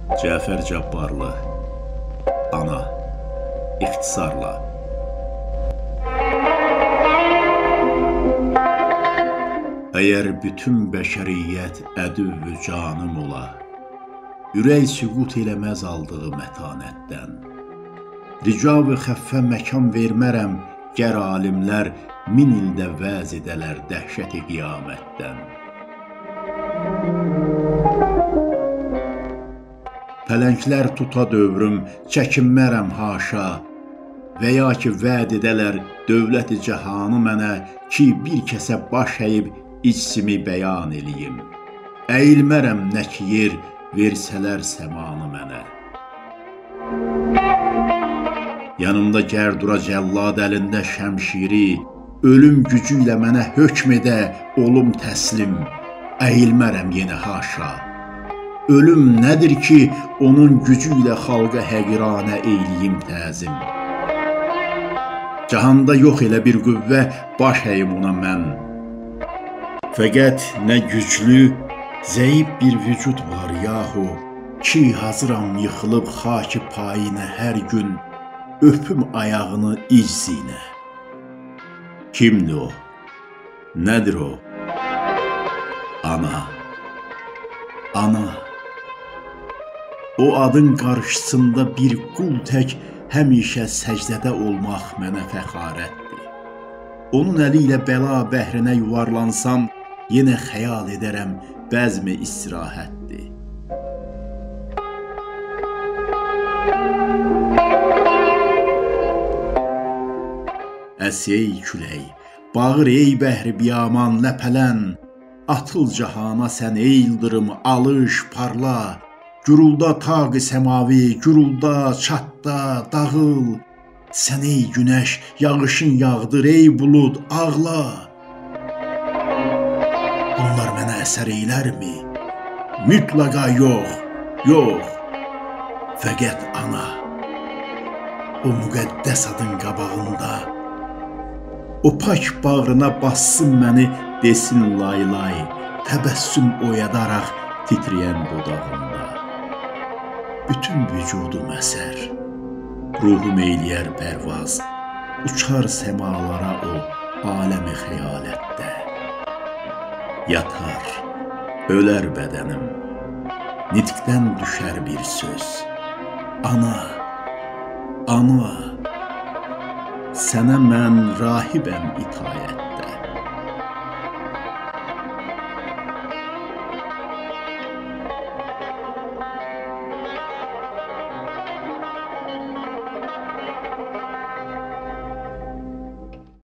Cəfər Cabbarlı, Ana, ixtisarla. Əgər bütün bəşəriyyət ədüv-ü canım ola, ürək süqut eləməz aldığı mətanətdən. Rica-vı xəffə məkan vermərəm, gər alimlər 1000 ildə vəz edələr dəhşəti qiyamətdən. Pələnglər tuta dövrüm, çəkinmərəm haşa, və ya ki vəd edələr dövlət-i cəhanı mənə ki bir kəsə baş əyib içsimi bəyan eləyim. Əyilmərəm nə ki yer versələr səmanı mənə. Yanımda gər dura cəllad əlində şəmşiri, ölüm gücü ilə mənə hökm edə olum təslim. Əyilmərəm yenə haşa. Ölüm nədir ki, onun gücü ilə xalqa həqiranə eyliyim təzim. Cahanda yox elə bir qüvvə, baş əyim ona mən. Fəqət nə güclü, zəif bir vücud var yahu, ki hazıram yıxılıb xaki payinə hər gün, öpüm ayağını iczinə. Kimdir o? Nədir o? Ana. Ana. O adın qarşısında bir qul tək həmişə səcdədə olmaq mənə fəxarətdir. Onun əli ilə bəla bəhrinə yuvarlansam, yenə xəyal edərəm bəzmi istirahətdir. Əs ey külək, bağır ey bəhri biyaman ləpələn, atıl cahana sən ey yıldırım, alış, parla, gürulda taq-ı səmavi, gürulda, çatda, dağıl. Sən ey günəş, yağışın yağdır, ey bulud, ağla. Bunlar mənə əsər eylərmi? Mütləqa yox, yox. Fəqət ana, o müqəddəs adın qabağında, o pak bağrına bassın məni, desin lay lay, təbəssüm oyadaraq titriyən dodağında. Bütün vücudum əsər, ruhum eyləyər pərvaz, uçar səmalara o aləmi xəyalətdə. Yatar, ölər bədənim, nitqdən düşər bir söz. Ana, ana, sənə mən rahibəm itayət.